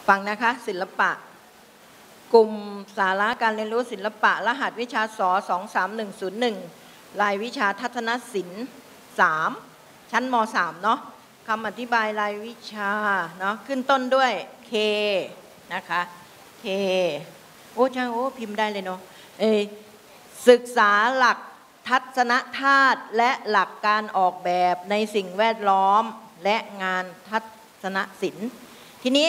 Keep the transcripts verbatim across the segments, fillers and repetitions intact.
ฟังนะคะศิลปะกลุ่มสาระการเรียนรู้ศิลปะรหัสวิชาสสองสามหนึ่งศูนย์หนึ่งรายวิชาทัศนศิลป์สามชั้นมสามเนาะคำอธิบายรายวิชาเนาะขึ้นต้นด้วย K นะคะ K โอ้ช่างโอ้พิมพ์ได้เลยเนาะเอศึกษาหลักทัศนธาตุและหลักการออกแบบในสิ่งแวดล้อมและงานทัศนศิลป์ทีนี้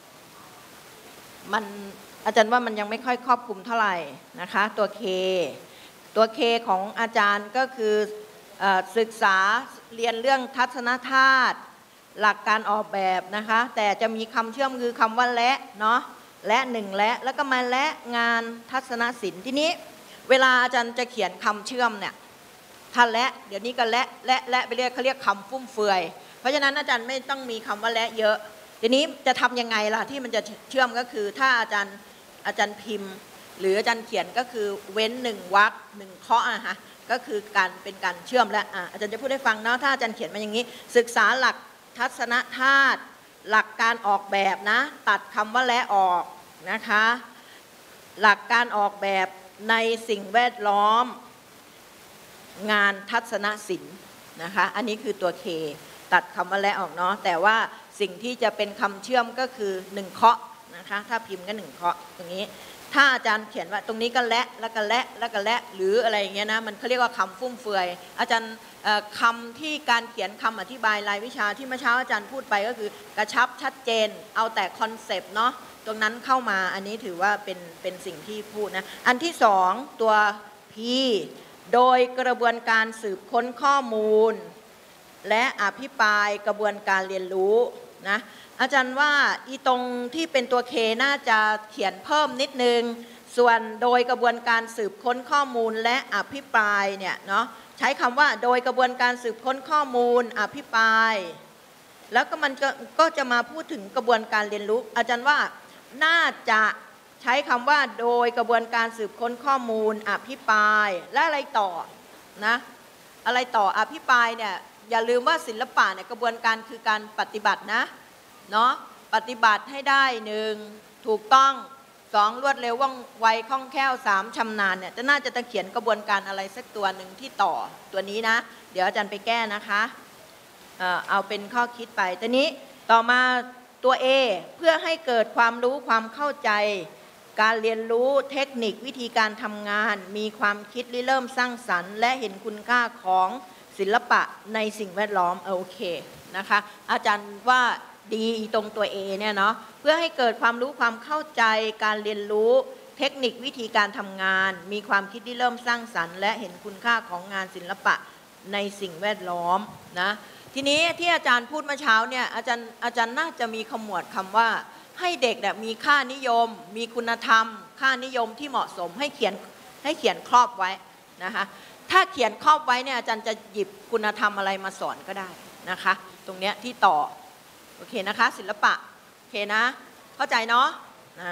มันอาจารย์ว่ามันยังไม่ค่อยครอบคลุมเท่าไหร่นะคะตัว K ตัว K ของอาจารย์ก็คือศึกษาเรียนเรื่องทัศนธาตุหลักการออกแบบนะคะแต่จะมีคำเชื่อมคือคำว่าและเนาะและหนึ่งและแล้วก็มาและงานทัศนศิลป์ทีนี้เวลาอาจารย์จะเขียนคำเชื่อมเนี่ยถ้าและเดี๋ยวนี้ก็และและและไปเรียกเขาเรียกคำฟุ่มเฟือยเพราะฉะนั้นอาจารย์ไม่ต้องมีคำว่าและเยอะทีนี้จะทำยังไงล่ะที่มันจะเชื่อมก็คือถ้าอาจารย์อาจารย์พิมพ์หรืออาจารย์เขียนก็คือเว้นหนึ่งวรรคหนึ่งข้ออะฮะก็คือการเป็นการเชื่อมและอ่ะอาจารย์จะพูดให้ฟังเนาะถ้าอาจารย์เขียนมาอย่างนี้ศึกษาหลักทัศนธาตุหลักการออกแบบนะตัดคำว่าและออกนะคะหลักการออกแบบในสิ่งแวดล้อมงานทัศนศิลป์นะคะอันนี้คือตัว K ตัดคำว่าและออกเนาะแต่ว่าสิ่งที่จะเป็นคำเชื่อมก็คือหนึ่งเคาะนะคะถ้าพิมพ์ก็หนึ่งเคาะตรงนี้ถ้าอาจารย์เขียนว่าตรงนี้ก็และแล้วก็และแล้วก็และหรืออะไรอย่างเงี้ยนะมันเขาเรียกว่าคำฟุ่มเฟือยอาจารย์คำที่การเขียนคำอธิบายรายวิชาที่เมื่อเช้าอาจารย์พูดไปก็คือกระชับชัดเจนเอาแต่คอนเซปต์เนาะตรงนั้นเข้ามาอันนี้ถือว่าเป็นเป็นสิ่งที่พูดนะอันที่สองตัว P โดยกระบวนการสืบค้นข้อมูลและอภิปรายกระบวนการเรียนรู้นะอาจารย์ว่าอีตรงที่เป็นตัว K น่าจะเขียนเพิ่มนิดนึงส่วนโดยกระบวนการสืบค้นข้อมูลและอภิปรายเนี่ยเนาะใช้คำว่าโดยกระบวนการสืบค้นข้อมูลอภิปรายแล้วก็มันก็ก็จะมาพูดถึงกระบวนการเรียนรู้อาจารย์ว่าน่าจะใช้คำว่าโดยกระบวนการสืบค้นข้อมูลอภิปรายและอะไรต่อนะอะไรต่ออภิปรายเนี่ยอย่าลืมว่าศิลปะเนี่ยกระบวนการคือการปฏิบัตินะเนาะปฏิบัติให้ได้หนึ่งถูกต้องสองรวดเร็วว่องไวคล่องแคล่วสามชำนาญเนี่ยจะน่าจะตะเขียนกระบวนการอะไรสักตัวหนึ่งที่ต่อตัวนี้นะเดี๋ยวอาจารย์ไปแก้นะคะเอ่อเอาเป็นข้อคิดไปตอนนี้ต่อมาตัว A เพื่อให้เกิดความรู้ความเข้าใจการเรียนรู้เทคนิควิธีการทำงานมีความคิดริเริ่มสร้างสรรค์และเห็นคุณค่าของศิลปะในสิ่งแวดล้อมโอเคนะคะอาจารย์ว่าดีตรงตัว A เนี่ยเนาะเพื่อให้เกิดความรู้ความเข้าใจการเรียนรู้เทคนิควิธีการทำงานมีความคิดที่เริ่มสร้างสรรค์และเห็นคุณค่าของงานศิลปะในสิ่งแวดล้อมนะทีนี้ที่อาจารย์พูดเมื่อเช้าเนี่ยอาจารย์อาจารย์น่าจะมีขมวดคำว่าให้เด็กเนี่ยมีค่านิยมมีคุณธรรมค่านิยมที่เหมาะสมให้เขียนให้เขียนครอบไว้นะคะถ้าเขียนครอบไว้เนี่ยอาจารย์จะหยิบคุณธรรมอะไรมาสอนก็ได้นะคะตรงเนี้ยที่ต่อโอเคนะคะศิลปะโอเคนะเข้าใจเนาะอ่า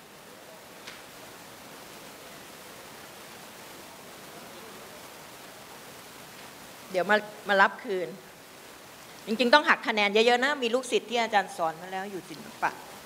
เดี๋ยวมามารับคืนจริงๆต้องหักคะแนนเยอะๆนะมีลูกศิษย์ที่อาจารย์สอนมาแล้วอยู่ศิลปะ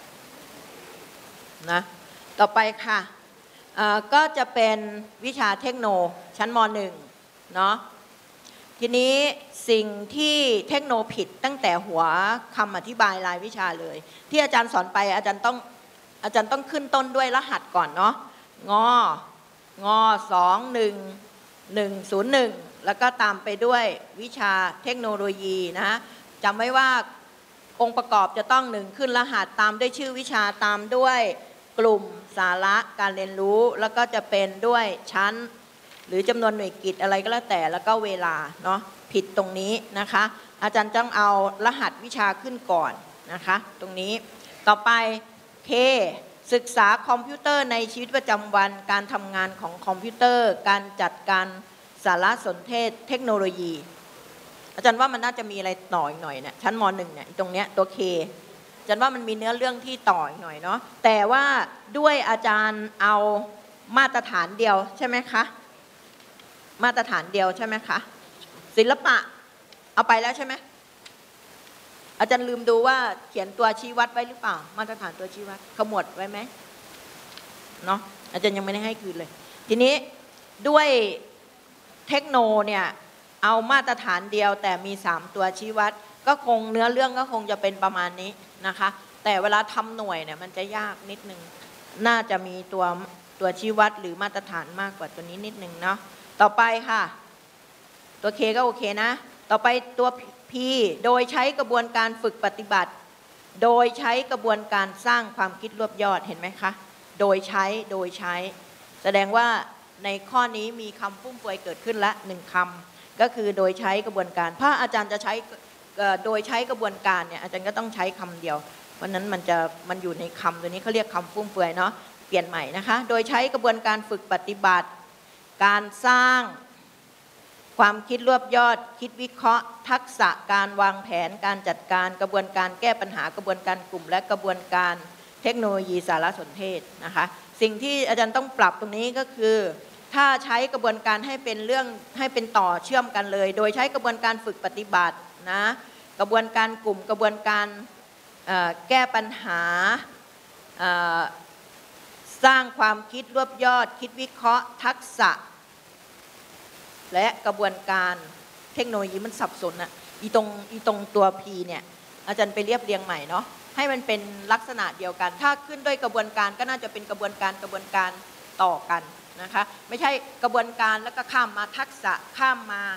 นะต่อไปค่ะก็จะเป็นวิชาเทคโนชั้นม.หนึ่ง เนาะทีนี้สิ่งที่เทคโนผิดตั้งแต่หัวคำอธิบายรายวิชาเลยที่อาจารย์สอนไปอาจารย์ต้องอาจารย์ต้องขึ้นต้นด้วยรหัสก่อนเนาะงองอสองหนึ่งหนึ่งศูนย์หนึ่งแล้วก็ตามไปด้วยวิชาเทคโนโลยีนะจำไว้ว่าองค์ประกอบจะต้องหนึ่งขึ้นรหัสตามด้วยชื่อวิชาตามด้วยกลุ่มสาระการเรียนรู้แล้วก็จะเป็นด้วยชั้นหรือจำนวนหน่วยกิจอะไรก็แล้วแต่แล้วก็เวลาเนาะผิดตรงนี้นะคะอาจารย์ต้องเอารหัสวิชาขึ้นก่อนนะคะตรงนี้ต่อไป K ศึกษาคอมพิวเตอร์ในชีวิตประจำวันการทำงานของคอมพิวเตอร์การจัดการสารสนเทศเทคโนโลยีอาจารย์ว่ามันน่าจะมีอะไรต่ออีกหน่อยเนี่ยชั้นม.หนึ่งเนี่ยตรงเนี้ยตัว K อาจารย์ว่ามันมีเนื้อเรื่องที่ต่ออีกหน่อยเนาะแต่ว่าด้วยอาจารย์เอามาตรฐานเดียวใช่ไหมคะมาตรฐานเดียวใช่ไหมคะศิลปะเอาไปแล้วใช่ไหมอาจารย์ลืมดูว่าเขียนตัวชี้วัดไว้หรือเปล่ามาตรฐานตัวชี้วัดขมวดไว้ไหมเนาะอาจารย์ยังไม่ได้ให้คืนเลยทีนี้ด้วยเทคโนเนี่ยเอามาตรฐานเดียวแต่มีสามตัวชี้วัดก็คงเนื้อเรื่องก็คงจะเป็นประมาณนี้นะคะแต่เวลาทำหน่วยเนี่ยมันจะยากนิดนึงน่าจะมีตัวตัวชี้วัดหรือมาตรฐานมากกว่าตัวนี้นิดนึงเนาะต่อไปค่ะตัว K ก็โอเคนะต่อไปตัว P โดยใช้กระบวนการฝึกปฏิบัติโดยใช้กระบวนการสร้างความคิดรวบยอดเห็นไหมคะโดยใช้โดยใช้แสดงว่าในข้อนี้มีคำฟุ่มเฟือยเกิดขึ้นละหนึ่งคำก็คือโดยใช้กระบวนการถ้าอาจารย์จะใช้โดยใช้กระบวนการเนี่ยอาจารย์ก็ต้องใช้คำเดียวเพราะนั้นมันจะมันอยู่ในคำตัวนี้เขาเรียกคำฟุ่มเฟือยเนาะเปลี่ยนใหม่นะคะโดยใช้กระบวนการฝึกปฏิบัติการสร้างความคิดรวบยอดคิดวิเคราะห์ทักษะการวางแผนการจัดการกระบวนการแก้ปัญหากระบวนการกลุ่มและกระบวนการเทคโนโลยีสารสนเทศนะคะสิ่งที่อาจารย์ต้องปรับตรงนี้ก็คือถ้าใช้กระบวนการให้เป็นเรื่องให้เป็นต่อเชื่อมกันเลยโดยใช้กระบวนการฝึกปฏิบัตินะกระบวนการกลุ่มกระบวนการแก้ปัญหาสร้างความคิดรวบยอดคิดวิเคราะห์ทักษะและกระบวนการเทคโนโลยีมันสับสนอะอีตรงอีตรงตัว P เนี่ยอาจารย์ไปเรียบเรียงใหม่เนาะให้มันเป็นลักษณะเดียวกันถ้าขึ้นด้วยกระบวนการก็น่าจะเป็นกระบวนการกระบวนการต่อกันนะคะไม่ใช่กระบวนการแล้วก็ข้ามมาทักษะข้ามมา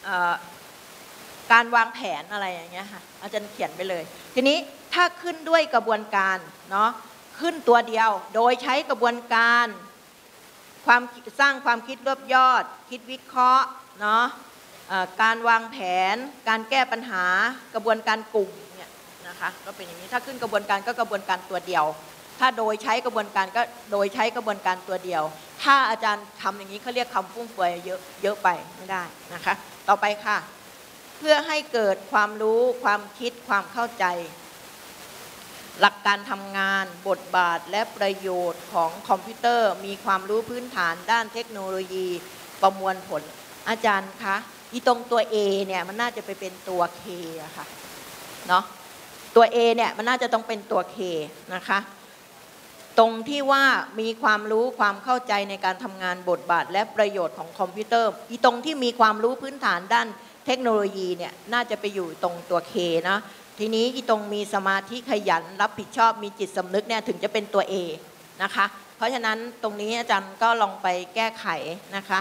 การวางแผนอะไรอย่างเงี้ยค่ะอาจารย์เขียนไปเลยทีนี้ถ้าขึ้นด้วยกระบวนการเนาะขึ้นตัวเดียวโดยใช้กระบวนการความสร้างความคิดรวบยอดคิดวิเคราะห์เนาะการวางแผนการแก้ปัญหากระบวนการกลุ่มเนี่ยนะคะก็เป็นอย่างนี้ถ้าขึ้นกระบวนการก็กระบวนการตัวเดียวถ้าโดยใช้กระบวนการก็โดยใช้กระบวนการตัวเดียวถ้าอาจารย์ทำอย่างนี้เขาเรียกคำฟุ่มเฟือยเยอะเยอะไปไม่ได้นะคะต่อไปค่ะเพื่อให้เกิดความรู้ความคิดความเข้าใจหลักการทำงานบทบาทและประโยชน์ของคอมพิวเตอร์มีความรู้พื้นฐานด้านเทคโนโลยีประมวลผลอาจารย์คะอีตรงตัว A เนี่ยมันน่าจะไปเป็นตัว K อะค่ะเนาะตัว A เนี่ยมันน่าจะต้องเป็นตัว K นะคะตรงที่ว่ามีความรู้ความเข้าใจในการทำงานบทบาทและประโยชน์ของคอมพิวเตอร์อีตรงที่มีความรู้พื้นฐานด้านเทคโนโลยีเนี่ยน่าจะไปอยู่ตรงตัว K นะทีนี้อีตรงมีสมาธิขยันรับผิดชอบมีจิตสำนึกเนี่ยถึงจะเป็นตัว A นะคะเพราะฉะนั้นตรงนี้อาจารย์ก็ลองไปแก้ไขนะคะ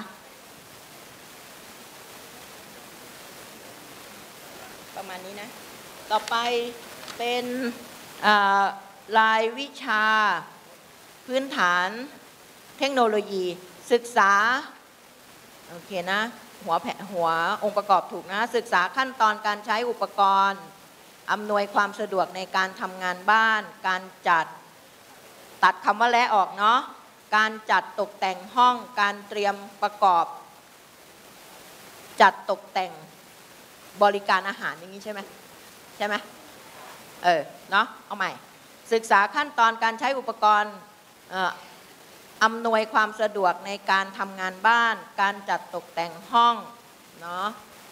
ประมาณนี้นะต่อไปเป็นรายวิชาพื้นฐานเทคโนโลยีศึกษาโอเคนะหัวแผหัวองค์ประกอบถูกนะศึกษาขั้นตอนการใช้อุปกรณ์อำนวยความสะดวกในการทำงานบ้านการจัดตัดคำว่าและออกเนาะการจัดตกแต่งห้องการเตรียมประกอบจัดตกแต่งบริการอาหารอย่างนี้ใช่ไหมใช่ไหมเออเนาะเอาใหม่ศึกษาขั้นตอนการใช้อุปกรณ์อำนวยความสะดวกในการทำงานบ้านการจัดตกแต่งห้องเนาะ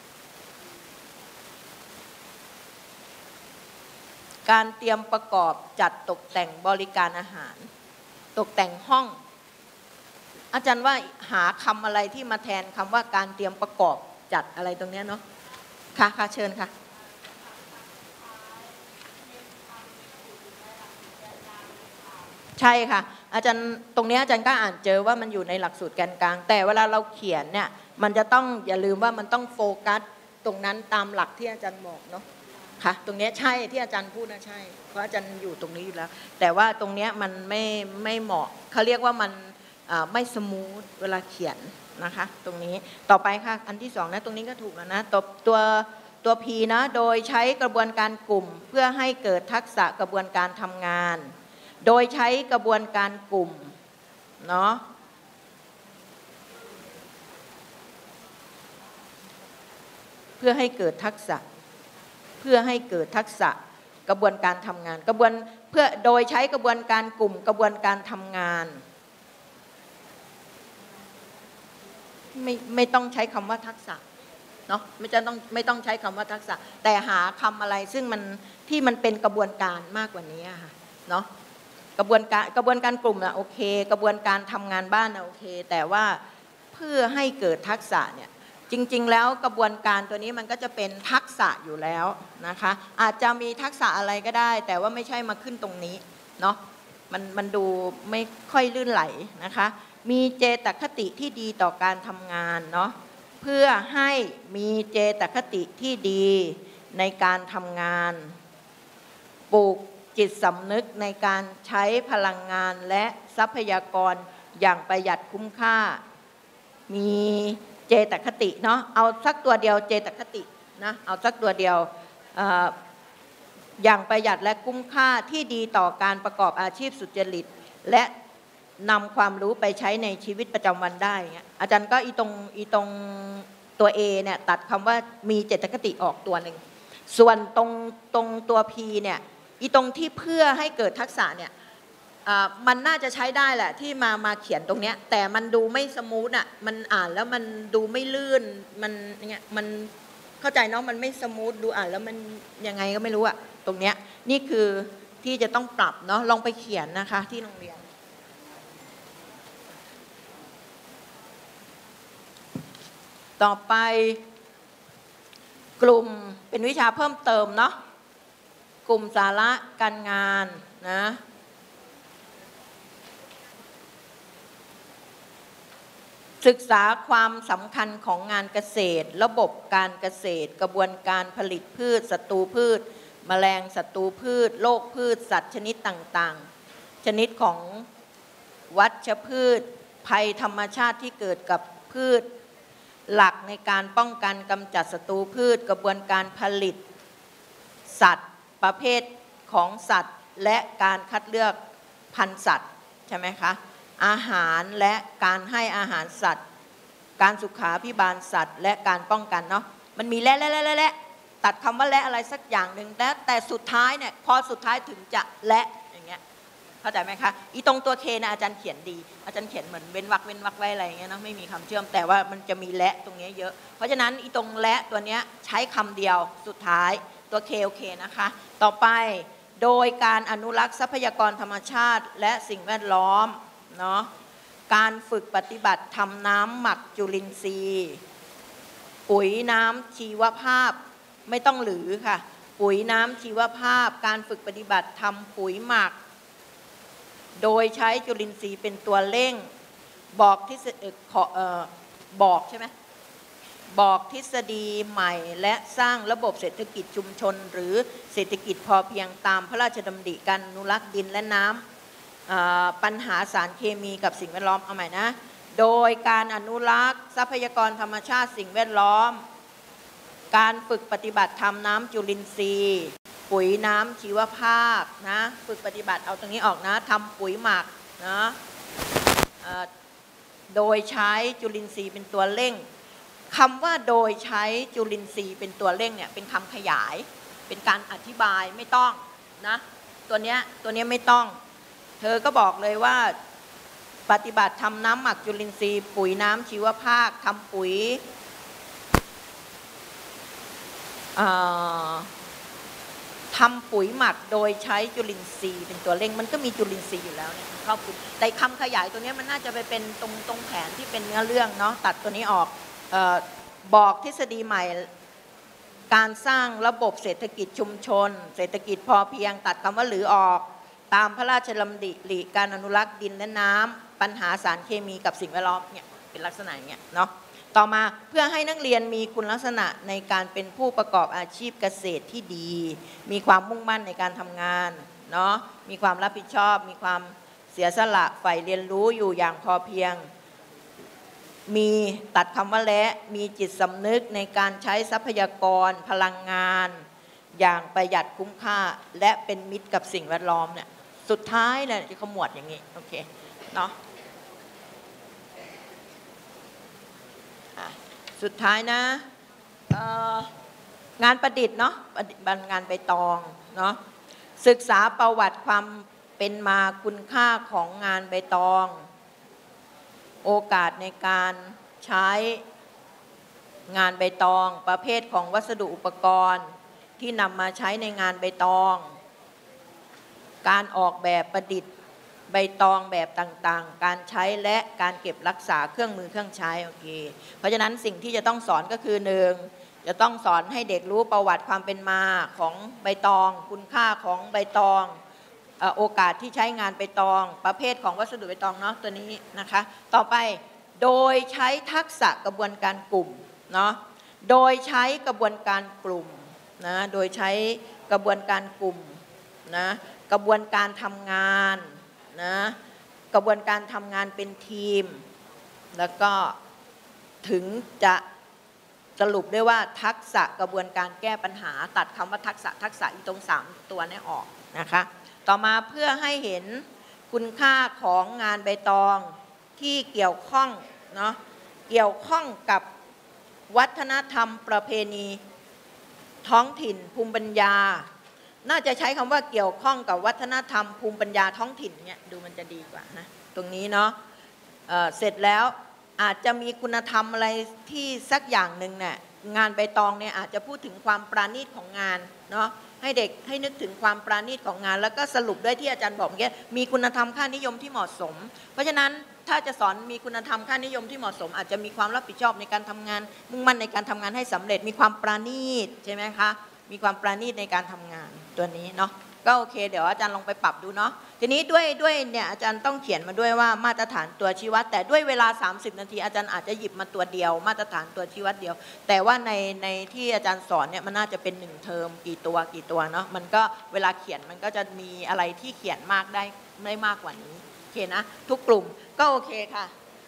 การเตรียมประกอบจัดตกแต่งบริการอาหารตกแต่งห้องอาจารย์ว่าหาคำอะไรที่มาแทนคำว่าการเตรียมประกอบจัดอะไรตรงนี้เนาะค่ะค่ะเชิญค่ะใช่ค่ะอาจารย์ตรงนี้อาจารย์ก็อ่านเจอว่ามันอยู่ในหลักสูตรแกนกลางแต่เวลาเราเขียนเนี่ยมันจะต้องอย่าลืมว่ามันต้องโฟกัสตรงนั้นตามหลักที่อาจารย์บอกเนาะค่ะตรงนี้ใช่ที่อาจารย์พูดนะใช่เพราะอาจารย์อยู่ตรงนี้อยู่แล้วแต่ว่าตรงนี้มันไม่ไม่เหมาะเขาเรียกว่ามันไม่สมูทเวลาเขียนนะคะตรงนี้ต่อไปค่ะอันที่สองนะตรงนี้ก็ถูกแล้วนะตัวตัวตัว P นะโดยใช้กระบวนการกลุ่มเพื่อให้เกิดทักษะกระบวนการทำงานโดยใช้กระบวนการกลุ่มเนาะเพื่อให้เกิดทักษะเพื่อให้เกิดทักษะกระบวนการทำงานกระบวนเพื่อโดยใช้กระบวนการกลุ่มกระบวนการทำงานไม่ไม่ต้องใช้คำว่าทักษะเนาะไม่จะต้องไม่ต้องใช้คำว่าทักษะแต่หาคำอะไรซึ่งมันที่มันเป็นกระบวนการมากกว่านี้ค่ะเนาะกระบวนการกระบวนการกลุ่มอะโอเคกระบวนการทำงานบ้านอะโอเคแต่ว่าเพื่อให้เกิดทักษะเนี่ยจริงๆแล้วกระบวนการตัวนี้มันก็จะเป็นทักษะอยู่แล้วนะคะอาจจะมีทักษะอะไรก็ได้แต่ว่าไม่ใช่มาขึ้นตรงนี้เนาะมันมันดูไม่ค่อยลื่นไหลนะคะมีเจตคติที่ดีต่อการทำงานเนาะเพื่อให้มีเจตคติที่ดีในการทำงานปลูกจิตสำนึกในการใช้พลังงานและทรัพยากรอย่างประหยัดคุ้มค่ามีเจตคติเนาะเอาสักตัวเดียวเจตคตินะเอาสักตัวเดียวเอ่ออย่างประหยัดและคุ้มค่าที่ดีต่อการประกอบอาชีพสุจริตและนำความรู้ไปใช้ในชีวิตประจำวันได้เงี้ยอาจารย์ก็อีตรงอีตรงตัว A เนี่ยตัดคำว่ามีเจตคติออกตัวหนึ่งส่วนตรงตรงตัว P เนี่ยอีตรงที่เพื่อให้เกิดทักษะเนี่ยมันน่าจะใช้ได้แหละที่มามาเขียนตรงเนี้ยแต่มันดูไม่สมูทอ่ะมันอ่านแล้วมันดูไม่ลื่นมันเงี้ยมันเข้าใจเนาะมันไม่สมูทดูอ่านแล้วมันยังไงก็ไม่รู้อ่ะตรงเนี้ยนี่คือที่จะต้องปรับเนาะลองไปเขียนนะคะที่โรงเรียนต่อไปกลุ่มเป็นวิชาเพิ่มเติมเนาะกลุ่มสาระการงานนะศึกษาความสำคัญของงานเกษตรระบบการเกษตรกระบวนการผลิตพืชศัตรูพืชแมลงศัตรูพืชโรคพืชสัตว์ชนิดต่างๆชนิดของวัชพืชภัยธรรมชาติที่เกิดกับพืชหลักในการป้องกันกำจัดศัตรูพืชกระบวนการผลิตสัตว์ประเภทของสัตว์และการคัดเลือกพันธุ์สัตว์ใช่ไหมคะอาหารและการให้อาหารสัตว์การสุขาภิบาลสัตว์และการป้องกันเนาะมันมีและและและและตัดคำว่าและอะไรสักอย่างหนึ่งแต่แต่สุดท้ายเนี่ยพอสุดท้ายถึงจะและอย่างเงี้ยเข้าใจไหมคะอีตรงตัวเคนะอาจารย์เขียนดีอาจารย์เขียนเหมือนเว้นวรรคเว้นวรรคไว้อะไรอย่างเงี้ยนะไม่มีคำเชื่อมแต่ว่ามันจะมีและตรงนี้เยอะเพราะฉะนั้นอีตรงและตัวเนี้ยใช้คำเดียวสุดท้ายตัวเคโอเคนะคะต่อไปโดยการอนุรักษ์ทรัพยากรธรรมชาติและสิ่งแวดล้อมเนาะการฝึกปฏิบัติทำน้ำหมักจุลินทรีย์ปุ๋ยน้ำชีวภาพไม่ต้องหรือค่ะปุ๋ยน้ำชีวภาพการฝึกปฏิบัติทำปุ๋ยหมักโดยใช้จุลินทรีย์เป็นตัวเร่งบอกทฤษฎีเอ่อบอกใช่ไหมบอกทฤษฎีใหม่และสร้างระบบเศรษฐกิจชุมชนหรือเศรษฐกิจพอเพียงตามพระราชดำริการอนุรักษ์ดินและน้ำปัญหาสารเคมีกับสิ่งแวดล้อมเอาใหม่นะโดยการอนุรักษ์ทรัพยากรธรรมชาติสิ่งแวดล้อมการฝึกปฏิบัติทำน้ำจุลินทรีย์ปุ๋ยน้ำชีวภาพนะฝึกปฏิบัติเอาตรงนี้ออกนะทำปุ๋ยหมักนะโดยใช้จุลินทรีย์เป็นตัวเร่งคำว่าโดยใช้จุลินทรีย์เป็นตัวเร่งเนี่ยเป็นคำขยายเป็นการอธิบายไม่ต้องนะตัวเนี้ยตัวเนี้ยไม่ต้องเธอก็บอกเลยว่าปฏิบัติทำน้ำหมักจุลินทรีย์ปุ๋ยน้ำชีวภาพทำปุ๋ยทำปุ๋ยหมักโดยใช้จุลินทรีย์เป็นตัวเร่งมันก็มีจุลินทรีย์อยู่แล้วเนี่ยครอบคลุมแต่คำขยายตัวนี้มันน่าจะไปเป็นตรงตรงแผนที่เป็นเนื้อเรื่องเนาะตัดตัวนี้ออกเอ่อบอกทฤษฎีใหม่การสร้างระบบเศรษฐกิจชุมชนเศรษฐกิจพอเพียงตัดคำว่าหรือออกตามพระราชดำริการอนุรักษ์ดินและน้ำปัญหาสารเคมีกับสิ่งแวดล้อมเนี่ยเป็นลักษณะอย่างเงี้ยเนาะต่อมาเพื่อให้นักเรียนมีคุณลักษณะในการเป็นผู้ประกอบอาชีพเกษตรที่ดีมีความมุ่งมั่นในการทำงานเนาะมีความรับผิดชอบมีความเสียสละใฝ่เรียนรู้อยู่อย่างพอเพียงมีตัดคำว่าและมีจิตสำนึกในการใช้ทรัพยากรพลังงานอย่างประหยัดคุ้มค่าและเป็นมิตรกับสิ่งแวดล้อมเนี่ยสุดท้ายเนี่ยจะขมวดอย่างนี้โอเคเนาะสุดท้ายนะงานประดิษฐ์เนาะงานใบตองเนาะศึกษาประวัติความเป็นมาคุณค่าของงานใบตองโอกาสในการใช้งานใบตองประเภทของวัสดุอุปกรณ์ที่นำมาใช้ในงานใบตองการออกแบบประดิษฐ์ใบตองแบบต่างๆการใช้และการเก็บรักษาเครื่องมือเครื่องใช้โอเคเพราะฉะนั้นสิ่งที่จะต้องสอนก็คือหนึ่งจะต้องสอนให้เด็กรู้ประวัติความเป็นมาของใบตองคุณค่าของใบตองโอกาสที่ใช้งานใบตองประเภทของวัสดุใบตองเนาะตัวนี้นะคะต่อไปโดยใช้ทักษะกระบวนการกลุ่มเนาะโดยใช้กระบวนการกลุ่มนะโดยใช้กระบวนการกลุ่มนะกระบวนการทำงานนะกระบวนการทำงานเป็นทีมแล้วก็ถึงจะสรุปได้ว่าทักษะกระบวนการแก้ปัญหาตัดคำว่าทักษะทักษะอีตรงสามตัวนี้ออกนะคะต่อมาเพื่อให้เห็นคุณค่าของงานใบตองที่เกี่ยวข้องเนาะเกี่ยวข้องกับวัฒนธรรมประเพณีท้องถิ่นภูมิปัญญาน่าจะใช้คำว่าเกี่ยวข้องกับวัฒนธรรมภูมิปัญญาท้องถิ่นเนี่ยดูมันจะดีกว่านะตรงนี้เนาะ เอ่อ เสร็จแล้วอาจจะมีคุณธรรมอะไรที่สักอย่างหนึ่งเนี่ยงานใบตองเนี่ยอาจจะพูดถึงความปราณีตของงานเนาะให้เด็กให้นึกถึงความปราณีตของงานแล้วก็สรุปด้วยที่อาจารย์บอกเมื่อกี้มีคุณธรรมค่านิยมที่เหมาะสมเพราะฉะนั้นถ้าจะสอนมีคุณธรรมค่านิยมที่เหมาะสมอาจจะมีความรับผิดชอบในการทำงานมุ่งมั่นในการทำงานให้สำเร็จมีความปราณีตใช่ไหมคะมีความปราณีตในการทำงานตัวนี้เนาะก็โอเคเดี๋ยวอาจารย์ลองไปปรับดูเนาะทีนี้ด้วยด้วยเนี่ยอาจารย์ต้องเขียนมาด้วยว่ามาตรฐานตัวชี้วัดแต่ด้วยเวลาสามสิบนาทีอาจารย์อาจจะหยิบมาตัวเดียวมาตรฐานตัวชี้วัดเดียวแต่ว่าในในที่อาจารย์สอนเนี่ยมันน่าจะเป็นหนึ่งเทอมกี่ตัวกี่ตัวเนาะมันก็เวลาเขียนมันก็จะมีอะไรที่เขียนมากได้ได้มากกว่านี้โอเคนะทุกกลุ่มก็โอเคค่ะ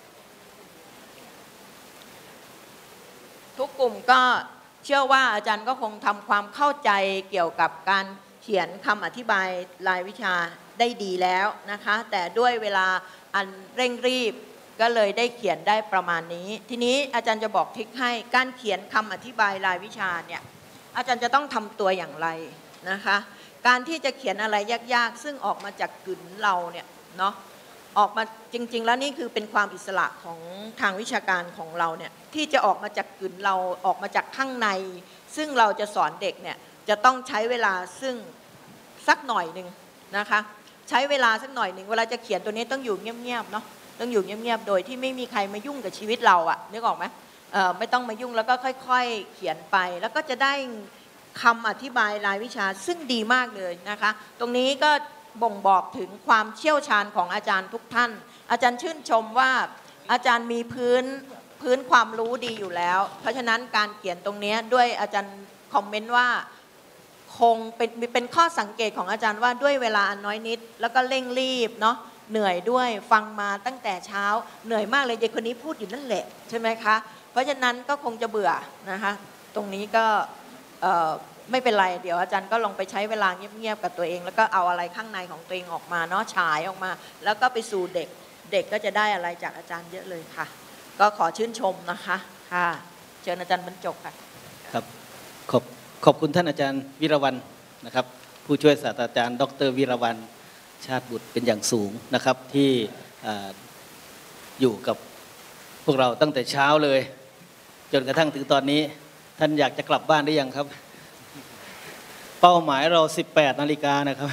ทุกกลุ่มก็เชื่อว่าอาจารย์ก็คงทำความเข้าใจเกี่ยวกับการเขียนคำอธิบายรายวิชาได้ดีแล้วนะคะแต่ด้วยเวลาอันเร่งรีบก็เลยได้เขียนได้ประมาณนี้ทีนี้อาจารย์จะบอกทริคให้การเขียนคำอธิบายรายวิชาเนี่ยอาจารย์จะต้องทำตัวอย่างไรนะคะการที่จะเขียนอะไรยากๆซึ่งออกมาจากกึ๋นเราเนี่ยเนาะออกมาจริงๆแล้วนี่คือเป็นความอิสระของทางวิชาการของเราเนี่ยที่จะออกมาจากกึ๋นเราออกมาจากข้างในซึ่งเราจะสอนเด็กเนี่ยจะต้องใช้เวลาซึ่งสักหน่อยหนึ่งนะคะใช้เวลาสักหน่อยหนึ่งเวลาจะเขียนตัวนี้ต้องอยู่เงียบๆเนาะต้องอยู่เงียบๆโดยที่ไม่มีใครมายุ่งกับชีวิตเราอะนึกออกไหมเอ่อไม่ต้องมายุ่งแล้วก็ค่อยๆเขียนไปแล้วก็จะได้คำอธิบายรายวิชาซึ่งดีมากเลยนะคะตรงนี้ก็บ่งบอกถึงความเชี่ยวชาญของอาจารย์ทุกท่านอาจารย์ชื่นชมว่าอาจารย์มีพื้นพื้นความรู้ดีอยู่แล้วเพราะฉะนั้นการเขียนตรงนี้ด้วยอาจารย์คอมเมนต์ว่าคงเป็นเป็นข้อสังเกตของอาจารย์ว่าด้วยเวลาอันน้อยนิดแล้วก็เร่งรีบเนาะเหนื่อยด้วยฟังมาตั้งแต่เช้าเหนื่อยมากเลยเด็กคนนี้พูดอยู่นั่นแหละใช่ไหมคะเพราะฉะนั้นก็คงจะเบื่อนะคะตรงนี้ก็ไม่เป็นไรเดี๋ยวอาจารย์ก็ลองไปใช้เวลาเงียบๆกับตัวเองแล้วก็เอาอะไรข้างในของตัวเองออกมาเนาะฉายออกมาแล้วก็ไปสู่เด็กเด็กก็จะได้อะไรจากอาจารย์เยอะเลยค่ะก็ขอชื่นชมนะคะค่ะเชิญอาจารย์บรรจบค่ะครับขอบขอบคุณท่านอาจารย์วิรวรรณนะครับผู้ช่วยศาสตราจารย์ดรวิรวรรณชาติบุตรเป็นอย่างสูงนะครับที่อยู่กับพวกเราตั้งแต่เช้าเลยจนกระทั่งถึงตอนนี้ท่านอยากจะกลับบ้านได้ยังครับเป้าหมายเราสิบแปดนาฬิกานะครับ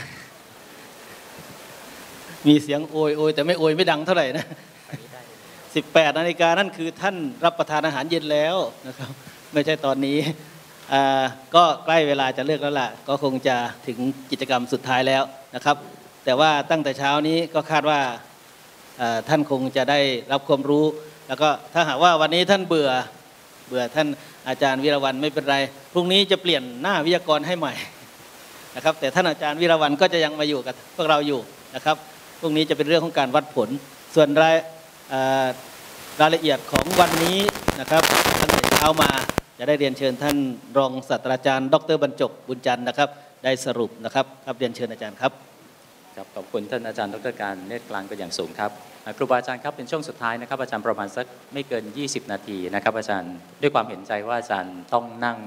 มีเสียงโอยโอยแต่ไม่โอยไม่ดังเท่าไหร่นะสิบแปดนาฬิกานั่นคือท่านรับประทานอาหารเย็นแล้วนะครับไม่ใช่ตอนนี้ก็ใกล้เวลาจะเลิกแล้วล่ะก็คงจะถึงกิจกรรมสุดท้ายแล้วนะครับแต่ว่าตั้งแต่เช้านี้ก็คาดว่าท่านคงจะได้รับความรู้แล้วก็ถ้าหากว่าวันนี้ท่านเบื่อเบื่อท่านอาจารย์วิรวรรณไม่เป็นไรพรุ่งนี้จะเปลี่ยนหน้าวิทยากรให้ใหม่นะครับแต่ท่านอาจารย์วิรวรรณก็จะยังมาอยู่กับพวกเราอยู่นะครับพรุ่งนี้จะเป็นเรื่องของการวัดผลส่วนรายรายละเอียดของวันนี้นะครับตั้งแต่เช้ามาจะได้เรียนเชิญท่านรองศาสตราจารย์ดรบรรจบบุญจันทร์นะครับได้สรุปนะครับครับเรียนเชิญอาจารย์ครับครับขอบคุณท่านอาจารย์ดรการเนตรกลางเป็นอย่างสูงครับครูบาอาจารย์ครับเป็นช่วงสุดท้ายนะครับอาจารย์ประมาณสักไม่เกินยี่สิบนาทีนะครับอาจารย์ด้วยความเห็นใจว่าอาจารย์ต้องนั่ง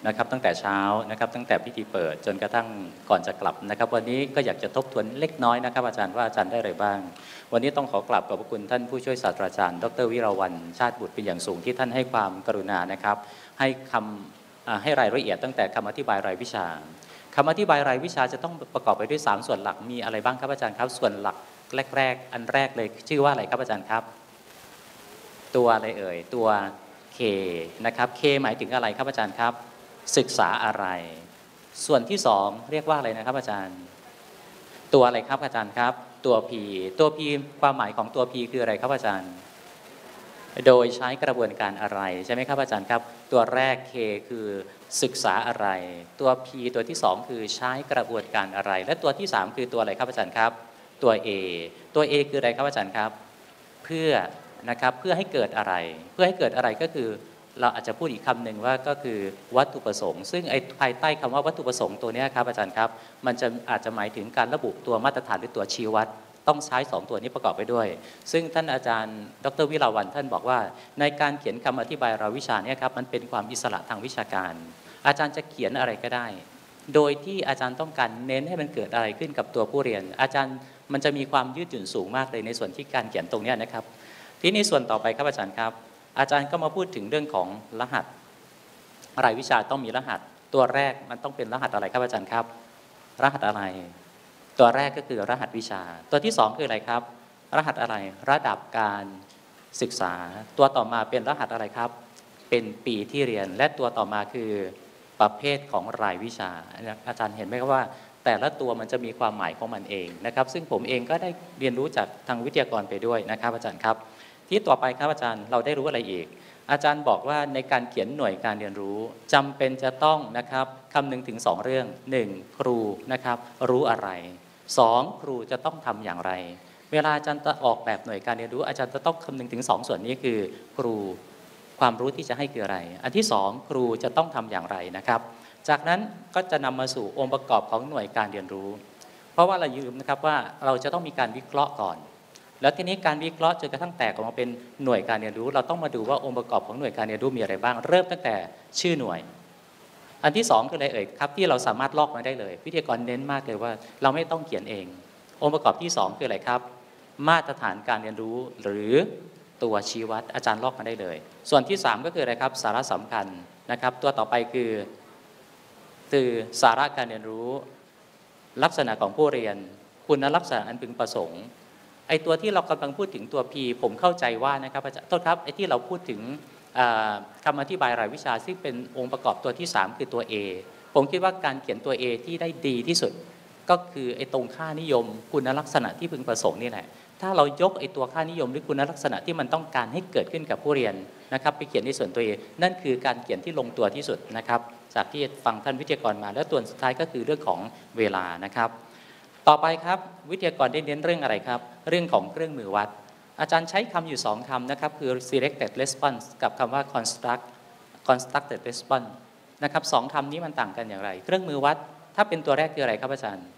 นะครับตั้งแต่เช้านะครับตั้งแต่พิธีเปิดจนกระทั่งก่อนจะกลับนะครับวันนี้ก็อยากจะทบทวนเล็กน้อยนะครับอาจารย์ว่าอาจารย์ได้อะไรบ้างวันนี้ต้องขอกราบขอบพระคุณท่านผู้ช่วยศาสตราจารย์ดรวิราวัลย์ชาติบุตรเป็นอย่างสูงที่ท่านให้ความกรุณานะครับให้คำให้รายละเอียดตั้งแต่คำอธิบายรายวิชาคำอธิบายรายวิชาจะต้องประกอบไปด้วยสามส่วนหลักมีอะไรบ้างครับอาจารย์ครับส่วนหลักแรกๆอันแรกเลยชื่อว่าอะไรครับอาจารย์ครับตัวอะไรเอ่ยตัว K นะครับ K หมายถึงอะไรครับอาจารย์ครับศึกษาอะไรส่วนที่สองเรียกว่าอะไรนะครับอาจารย์ตัวอะไรครับอาจารย์ครับตัว P ตัว P ความหมายของตัว P คืออะไรครับอาจารย์โดยใช้กระบวนการอะไรใช่ไหมครับอาจารย์ครับตัวแรก K คือศึกษาอะไรตัว P ตัวที่สองคือใช้กระบวนการอะไรและตัวที่สามคือตัวอะไรครับอาจารย์ครับตัว A ตัว A คืออะไรครับอาจารย์ครับเพื่อนะครับเพื่อให้เกิดอะไรเพื่อให้เกิดอะไรก็คือเราอาจจะพูดอีกคำหนึ่งว่าก็คือวัตถุประสงค์ซึ่งไอ้ภายใต้คำว่าวัตถุประสงค์ตัวนี้ครับอาจารย์ครับมันจะอาจจะหมายถึงการระบุตัวมาตรฐานหรือตัวชี้วัดต้องใช้สองตัวนี้ประกอบไปด้วยซึ่งท่านอาจารย์ดรวิราวัลย์ท่านบอกว่าในการเขียนคำอธิบายรายวิชาเนี่ยครับมันเป็นความอิสระทางวิชาการอาจารย์จะเขียนอะไรก็ได้โดยที่อาจารย์ต้องการเน้นให้มันเกิดอะไรขึ้นกับตัวผู้เรียนอาจารย์มันจะมีความยืดหยุ่นสูงมากเลยในส่วนที่การเขียนตรงนี้นะครับทีนี้ส่วนต่อไปครับอาจารย์ครับอาจารย์ก็มาพูดถึงเรื่องของรหัสรายวิชาต้องมีรหัสตัวแรกมันต้องเป็นรหัสอะไรครับอาจารย์ครับรหัสอะไรตัวแรกก็คือรหัสวิชาตัวที่สองคืออะไรครับรหัสอะไรระดับการศึกษาตัวต่อมาเป็นรหัสอะไรครับเป็นปีที่เรียนและตัวต่อมาคือประเภทของรายวิชาอาจารย์เห็นไหมครับว่าแต่ละตัวมันจะมีความหมายของมันเองนะครับซึ่งผมเองก็ได้เรียนรู้จากทางวิทยากรไปด้วยนะครับอาจารย์ครับที่ต่อไปครับอาจารย์เราได้รู้อะไรอีกอาจารย์บอกว่าในการเขียนหน่วยการเรียนรู้จำเป็นจะต้องนะครับคำนึงถึงสองเรื่องหนึ่งครูนะครับรู้อะไรสองครูจะต้องทำอย่างไรเวลาอาจารย์จะออกแบบหน่วยการเรียนรู้อาจารย์จะต้องคำนึงถึงสองส่วนนี้คือครูความรู้ที่จะให้คืออะไรอันที่สองครูจะต้องทำอย่างไรนะครับจากนั้นก็จะนำมาสู่องค์ประกอบของหน่วยการเรียนรู้เพราะว่าเราลืมนะครับว่าเราจะต้องมีการวิเคราะห์ก่อนแล้วทีนี้การวิเคราะห์จนกระทั่งแตกออกมาเป็นหน่วยการเรียนรู้เราต้องมาดูว่าองค์ประกอบของหน่วยการเรียนรู้มีอะไรบ้างเริ่มตั้งแต่ชื่อหน่วยอันที่สองคืออะไรเอ่ยครับที่เราสามารถลอกมาได้เลยวิทยากรเน้นมากเลยว่าเราไม่ต้องเขียนเององค์ประกอบที่สองคืออะไรครับมาตรฐานการเรียนรู้หรือตัวชี้วัดอาจารย์ลอกมาได้เลยส่วนที่สามก็คืออะไรครับสาระสำคัญนะครับตัวต่อไปคือคือสาระการเรียนรู้ลักษณะของผู้เรียนคุณลักษณะอันพึงประสงค์ไอ้ตัวที่เรากำลังพูดถึงตัว P ผมเข้าใจว่านะครับอาจารย์โทษครับไอ้ที่เราพูดถึงคำอธิบายรายวิชาซึ่งเป็นองค์ประกอบตัวที่สามคือตัว A ผมคิดว่าการเขียนตัว A ที่ได้ดีที่สุดก็คือไอ้ตรงค่านิยมคุณลักษณะที่พึงประสงค์นี่แหละถ้าเรายกไอ้ตัวค่านิยมหรือคุณลักษณะที่มันต้องการให้เกิดขึ้นกับผู้เรียนนะครับไปเขียนในส่วนตัว A นั่นคือการเขียนที่ลงตัวที่สุดนะครับจากที่ฟังท่านวิทยากรมาแล้วตัวสุดท้ายก็คือเรื่องของเวลานะครับต่อไปครับวิทยากรได้เน้นเรื่องอะไรครับเรื่องของเครื่องมือวัดอาจารย์ใช้คำอยู่สองคำนะครับคือ selected response กับคำว่า construct constructed response นะครับสองคำนี้มันต่างกันอย่างไรเครื่องมือวัดถ้าเป็นตัวแรกคืออะไรครับอาจารย์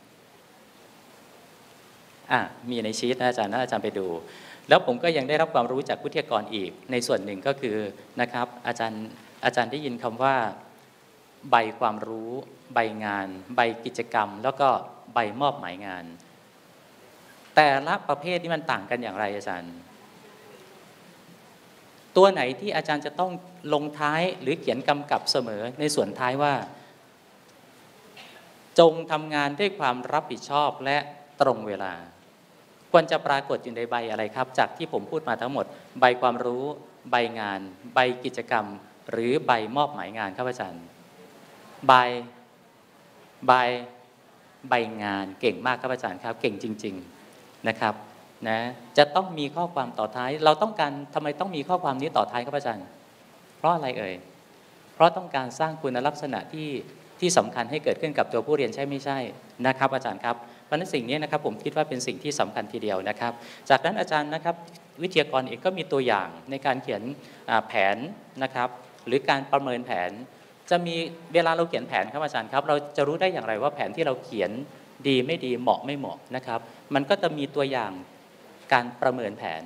อ่ะมีในชีทนะอาจารย์นะอาจารย์ไปดูแล้วผมก็ยังได้รับความรู้จากวิทยากรอีกในส่วนหนึ่งก็คือนะครับอาจารย์อาจารย์ได้ยินคำว่าใบความรู้ใบงานใบกิจกรรมแล้วก็ใบมอบหมายงานแต่ละประเภทนี้มันต่างกันอย่างไรอาจารย์ตัวไหนที่อาจารย์จะต้องลงท้ายหรือเขียนกำกับเสมอในส่วนท้ายว่าจงทำงานด้วยความรับผิดชอบและตรงเวลาควรจะปรากฏอยู่ในใบอะไรครับจากที่ผมพูดมาทั้งหมดใบความรู้ใบงานใบกิจกรรมหรือใบมอบหมายงานครับอาจารย์ใบใบใบงานเก่งมากครับอาจารย์ครับเก่งจริงๆนะครับนะจะต้องมีข้อความต่อท้ายเราต้องการทำไมต้องมีข้อความนี้ต่อท้ายครับอาจารย์เพราะอะไรเอ่ยเพราะต้องการสร้างคุณลักษณะที่ที่สำคัญให้เกิดขึ้นกับตัวผู้เรียนใช่ไม่ใช่นะครับอาจารย์ครับเพราะฉะนั้นสิ่งนี้นะครับผมคิดว่าเป็นสิ่งที่สำคัญทีเดียวนะครับจากนั้นอาจารย์นะครับวิทยากรเองก็มีตัวอย่างในการเขียนแผนนะครับหรือการประเมินแผนจะมีเวลาเราเขียนแผนครับอาจารย์ครับเราจะรู้ได้อย่างไรว่าแผนที่เราเขียนดีไม่ดีเหมาะไม่เหมาะนะครับมันก็จะมีตัวอย่างการประเมินแผน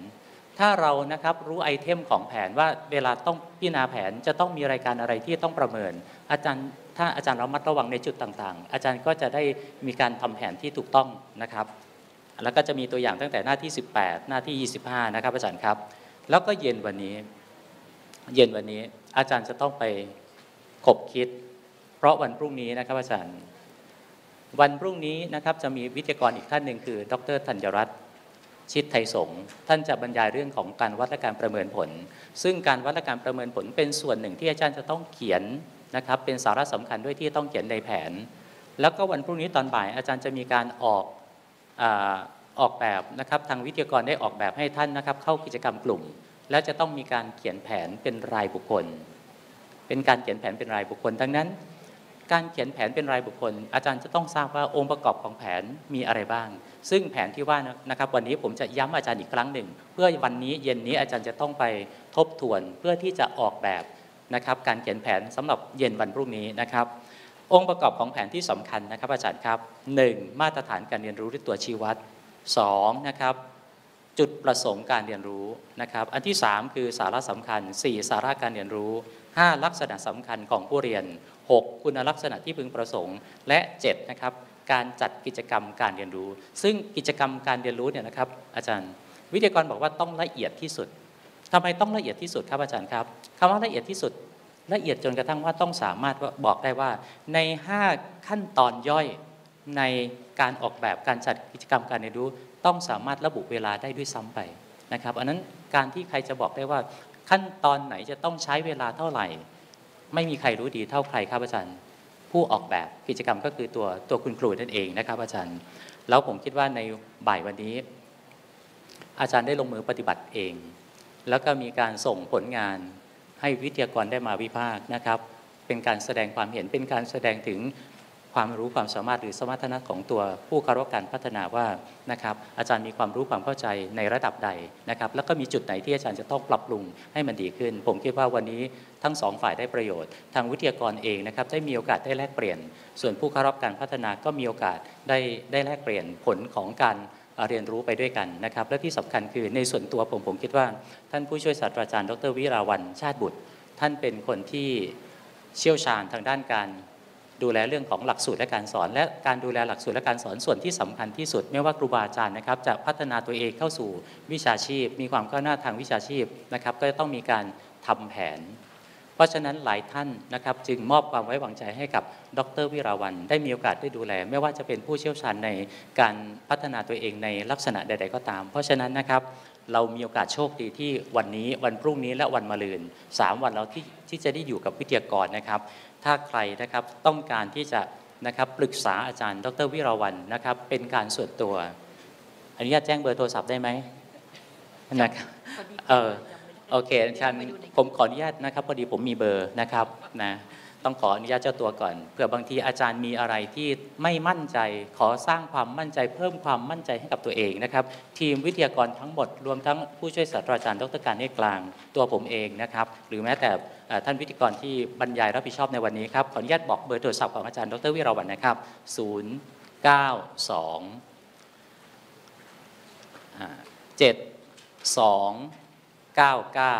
ถ้าเรานะครับรู้ไอเทมของแผนว่าเวลาต้องพิจารณาแผนจะต้องมีรายการอะไรที่ต้องประเมินอาจารย์ถ้าอาจารย์ระมัดระวังในจุดต่างๆอาจารย์ก็จะได้มีการทำแผนที่ถูกต้องนะครับแล้วก็จะมีตัวอย่างตั้งแต่หน้าที่สิบแปดหน้าที่ยี่สิบห้านะครับอาจารย์ครับแล้วก็เย็นวันนี้เย็นวันนี้อาจารย์จะต้องไปขบคิดเพราะวันพรุ่งนี้นะครับอาจารย์วันพรุ่งนี้นะครับจะมีวิทยากรอีกท่านหนึ่งคือดร.ธัญรัตน์ชิดไทยสงฆ์ท่านจะบรรยายเรื่องของการวัดและการประเมินผลซึ่งการวัดและการประเมินผลเป็นส่วนหนึ่งที่อาจารย์จะต้องเขียนนะครับเป็นสาระสำคัญด้วยที่ต้องเขียนในแผนแล้วก็วันพรุ่งนี้ตอนบ่ายอาจารย์จะมีการออกอ่าออกแบบนะครับทางวิทยากรได้ออกแบบให้ท่านนะครับเข้ากิจกรรมกลุ่มและจะต้องมีการเขียนแผนเป็นรายบุคคลเป็นการเขียนแผนเป็นรายบุคคลดังนั้นการเขียนแผนเป็นรายบุคคลอาจารย์จะต้องทราบว่าองค์ประกอบของแผนมีอะไรบ้างซึ่งแผนที่ว่านะครับวันนี้ผมจะย้ำอาจารย์อีกครั้งหนึ่งเพื่อวันนี้เย็นนี้อาจารย์จะต้องไปทบทวนเพื่อที่จะออกแบบนะครับการเขียนแผนสำหรับเย็นวันพรุ่งนี้นะครับองค์ประกอบของแผนที่สำคัญนะครับอาจารย์ครับหนึ่งมาตรฐานการเรียนรู้ด้วยตัวชี้วัดสองนะครับจุดประสงค์การเรียนรู้นะครับอันที่สามคือสาระสำคัญสี่สาระการเรียนรู้ห้าลักษณะสำคัญของผู้เรียนหกคุณลักษณะที่พึงประสงค์และเจ็ดนะครับการจัดกิจกรรมการเรียนรู้ซึ่งกิจกรรมการเรียนรู้เนี่ยนะครับอาจารย์วิทยากรบอกว่าต้องละเอียดที่สุดทำไมต้องละเอียดที่สุดครับอาจารย์ครับคำว่าละเอียดที่สุดละเอียดจนกระทั่งว่าต้องสามารถบอกได้ว่าในห้าขั้นตอนย่อยในการออกแบบการจัดกิจกรรมการเรียนรู้ต้องสามารถระบุเวลาได้ด้วยซ้ำไปนะครับอันนั้นการที่ใครจะบอกได้ว่าขั้นตอนไหนจะต้องใช้เวลาเท่าไหร่ไม่มีใครรู้ดีเท่าใครครับอาจารย์ผู้ออกแบบกิจกรรมก็คือตัวตัวคุณครูนั่นเองนะครับอาจารย์แล้วผมคิดว่าในบ่ายวันนี้อาจารย์ได้ลงมือปฏิบัติเองแล้วก็มีการส่งผลงานให้วิทยากรได้มาวิพากษ์นะครับเป็นการแสดงความเห็นเป็นการแสดงถึงความรู้ความสามารถหรือสมรรถนะของตัวผู้เข้ารับการพัฒนาว่านะครับอาจารย์มีความรู้ความเข้าใจในระดับใดนะครับแล้วก็มีจุดไหนที่อาจารย์จะต้องปรับปรุงให้มันดีขึ้นผมคิดว่าวันนี้ทั้งสองฝ่ายได้ประโยชน์ทางวิทยากรเองนะครับได้มีโอกาสได้แลกเปลี่ยนส่วนผู้เข้ารับการพัฒนาก็มีโอกาสได้ได้แลกเปลี่ยนผลของการเรียนรู้ไปด้วยกันนะครับและที่สำคัญคือในส่วนตัวผมผมคิดว่าท่านผู้ช่วยศาสตราจารย์ดร.วิราวัลย์ชาติบุตรท่านเป็นคนที่เชี่ยวชาญทางด้านการดูแลเรื่องของหลักสูตรและการสอนและการดูแลหลักสูตรและการสอนส่วนที่สำคัญที่สุดไม่ว่าครูบาอาจารย์นะครับจะพัฒนาตัวเองเข้าสู่วิชาชีพมีความก้าวหน้าทางวิชาชีพนะครับก็จะต้องมีการทำแผนเพราะฉะนั้นหลายท่านนะครับจึงมอบความไว้วางใจให้กับดร.วิราวัลย์ได้มีโอกาสได้ดูแลไม่ว่าจะเป็นผู้เชี่ยวชาญในการพัฒนาตัวเองในลักษณะใดๆก็ตามเพราะฉะนั้นนะครับเรามีโอกาสโชคดีที่วันนี้วันพรุ่งนี้และวันมะรืนสามวันเราที่ที่จะได้อยู่กับวิทยากรนะครับถ้าใครนะครับต้องการที่จะนะครับปรึกษาอาจารย์ดร.วิราวัลย์นะครับเป็นการส่วนตัวอนุญาตแจ้งเบอร์โทรศัพท์ได้ไหมนะครับเออโอเคอาจารย์ผมขออนุญาตนะครับพอดีผมมีเบอร์นะครับนะต้องขออนุญาตเจ้าตัวก่อนเผื่อบางทีอาจารย์มีอะไรที่ไม่มั่นใจขอสร้างความมั่นใจเพิ่มความมั่นใจให้กับตัวเองนะครับทีมวิทยากรทั้งหมดรวมทั้งผู้ช่วยศาสตราจารย์ดร.การเนตรกลางตัวผมเองนะครับหรือแม้แต่ท่านวิทยากรที่บรรยายรับผิดชอบในวันนี้ครับขออนุญาตบอกเบอร์โทรศัพท์ของอาจารย์ดร.วิราวัลย์นะครับศูนย์ เก้า สอง เจ็ด สอง เก้า เก้า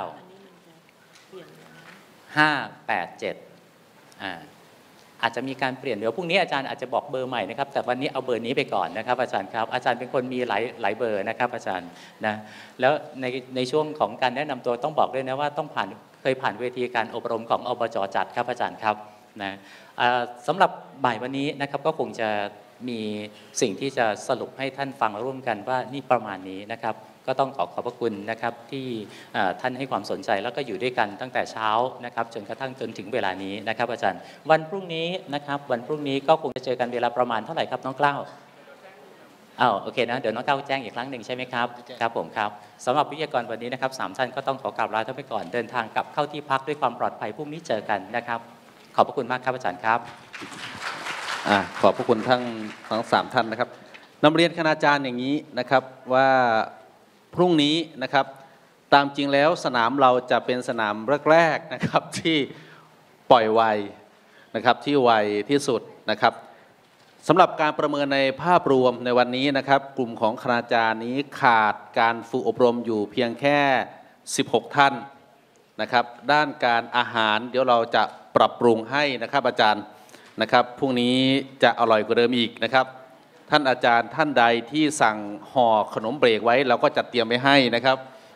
ห้า แปด เจ็ดอ่าอาจจะมีการเปลี่ยนเดี๋ยวพรุ่งนี้อาจารย์อาจจะบอกเบอร์ใหม่นะครับแต่วันนี้เอาเบอร์นี้ไปก่อนนะครับอาจารย์ครับอาจารย์เป็นคนมีหลายหลายเบอร์นะครับอาจารย์นะแล้วในในช่วงของการแนะนำตัวต้องบอกด้วยนะว่าต้องผ่านเคยผ่านเวทีการอบรมของอบจ.จัดครับอาจารย์ครับนะสำหรับบ่ายวันนี้นะครับก็คงจะมีสิ่งที่จะสรุปให้ท่านฟังร่วมกันว่านี่ประมาณนี้นะครับก็ต้องขอขอบพระคุณนะครับที่ท่านให้ความสนใจแล้วก็อยู่ด้วยกันตั้งแต่เช้านะครับจนกระทั่งจนถึงเวลานี้นะครับอาจารย์วันพรุ่งนี้นะครับวันพรุ่งนี้ก็คงจะเจอกันเวลาประมาณเท่าไหร่ครับน้องกล้าวอ้าวโอเคนะเดี๋ยวน้องกล้าวแจ้งอีกครั้งหนึ่งใช่ไหมครับครับผมครับสำหรับวิทยากรวันนี้นะครับสามท่านก็ต้องขอกราบลาท่านไปก่อนเดินทางกลับเข้าที่พักด้วยความปลอดภัยพรุ่งนี้เจอกันนะครับขอบพระคุณมากครับอาจารย์ครับอ่าขอบพระคุณทั้งทั้งสามท่านนะครับนำเรียนคณาจารย์อย่างนี้นะครับว่าพรุ่งนี้นะครับตามจริงแล้วสนามเราจะเป็นสนามแรกๆนะครับที่ปล่อยไวนะครับที่ไวที่สุดนะครับสำหรับการประเมินในภาพรวมในวันนี้นะครับ กลุ่มของคณาจารย์นี้ขาดการฝึกอบรมอยู่เพียงแค่สิบหกท่านนะครับด้านการอาหารเดี๋ยวเราจะปรับปรุงให้นะครับอาจารย์นะครับพรุ่งนี้จะอร่อยกว่าเดิมอีกนะครับท่านอาจารย์ท่านใดที่สั่งห่อขนมเบรกไว้เราก็จัดเตรียมไว้ให้นะครับ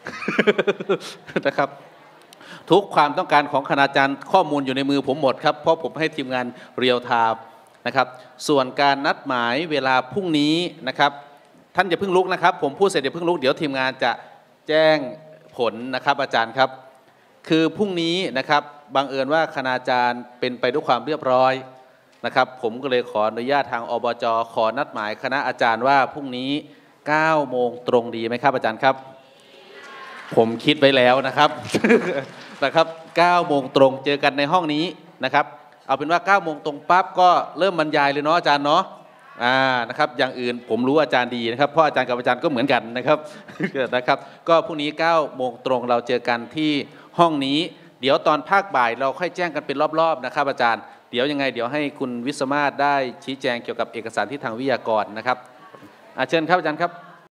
นะครับทุกความต้องการของคณาจารย์ข้อมูลอยู่ในมือผมหมดครับเพราะผมให้ทีมงานเรียลไทม์นะครับส่วนการนัดหมายเวลาพรุ่งนี้นะครับท่านอย่าเพิ่งลุกนะครับผมพูดเสร็จอย่าเพิ่งลุกเดี๋ยวทีมงานจะแจ้งผลนะครับอาจารย์ครับคือพรุ่งนี้นะครับบังเอิญว่าคณาจารย์เป็นไปด้วยความเรียบร้อยนะครับผมก็เลยขออนุญาตทางอบจ.ขอนัดหมายคณะอาจารย์ว่าพรุ่งนี้เก้าโมงตรงดีไหมครับอาจารย์ครับผมคิดไว้แล้วนะครับ นะครับเก้าโมงตรงเจอกันในห้องนี้นะครับเอาเป็นว่าเก้าโมงตรงปั๊บก็เริ่มบรรยายเลยเนาะอาจารย์เนาะอ่านะครับอย่างอื่นผมรู้อาจารย์ดีนะครับเพราะอาจารย์กับอาจารย์ก็เหมือนกันนะครับ นะครับก็พรุ่งนี้เก้าโมงตรงเราเจอกันที่ห้องนี้เดี๋ยวตอนภาคบ่ายเราค่อยแจ้งกันเป็นรอบๆนะครับอาจารย์เดี๋ยวยังไงเดี๋ยวให้คุณวิศมาศได้ชี้แจงเกี่ยวกับเอกสารที่ทางวิทยากรนะครับเชิญครับอาจารย์ครับ